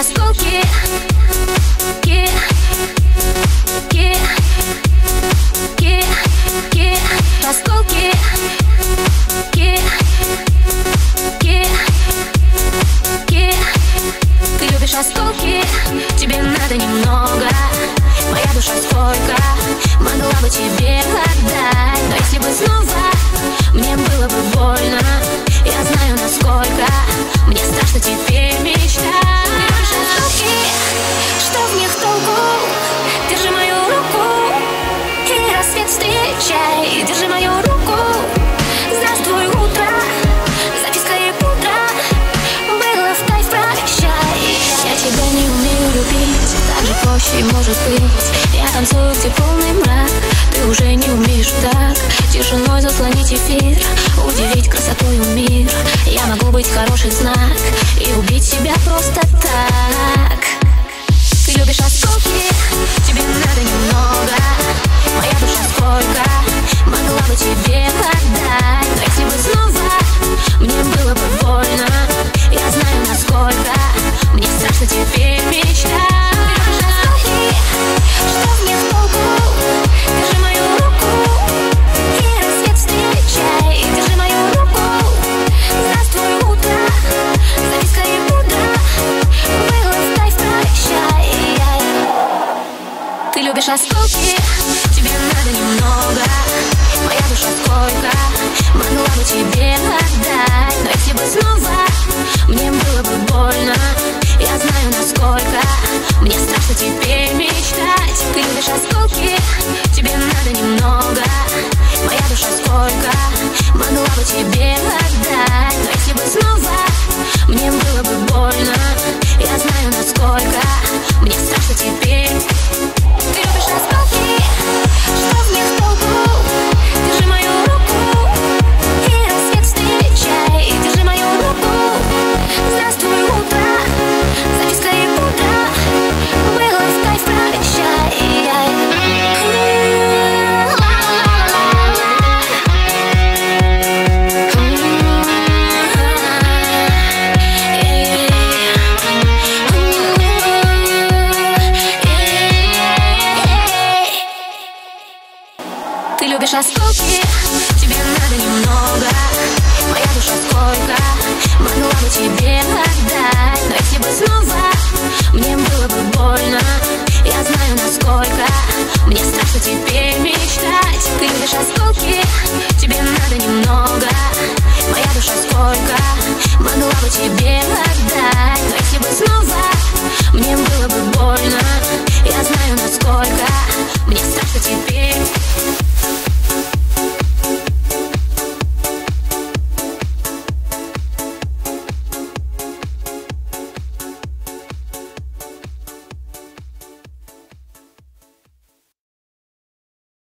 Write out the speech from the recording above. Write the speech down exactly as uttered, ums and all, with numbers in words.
осколки, ки, ки, ки, ки, осколки, ки, ки, ки. Ты любишь осколки, тебе надо немного. Моя душа сколько могла бы тебе отдать. Но если бы снова мне было бы больно, я знаю, насколько мне страшно теперь мечтать. Ты любишь осколки, что в них толку? Держи мою руку и рассвет встречай. Держи мою руку, здравствуй утро, записка и пудра, было в кайф, прощай. Я тебя не умею любить, так же проще может быть. Я танцую, где полный мрак, ты уже не умеешь так тишиной заслонить эфир, удивить красотою мир. Я могу быть хороший знак и убить себя просто так. Ты любишь осколки, тебе надо немного. Моя душа сколько могла бы тебе отдать. Но если бы снова мне было бы больно, я знаю, насколько мне страшно теперь мечтать. Ты любишь осколки, что в них толку? Держи мою руку и рассвет встречай. Держи мою руку, здравствуй утро, записка и пудра, было в кайф, прощай. Ты любишь осколки, тебе надо немного. Моя душа сколько могла бы тебе отдать. Но если бы снова мне было бы больно, я знаю, насколько мне страшно теперь мечтать. Ты любишь осколки, тебе надо немного. Моя душа сколько могла бы тебе отдать. Но если бы снова мне было бы больно, я знаю, насколько мне страшно теперь. Ты любишь осколки, что в них толку? Держи мою руку и рассвет встречай. Держи мою руку, здравствуй утро, записка и пудра, было в кайф, прощай. Ты любишь осколки, тебе надо немного. Моя душа сколько могла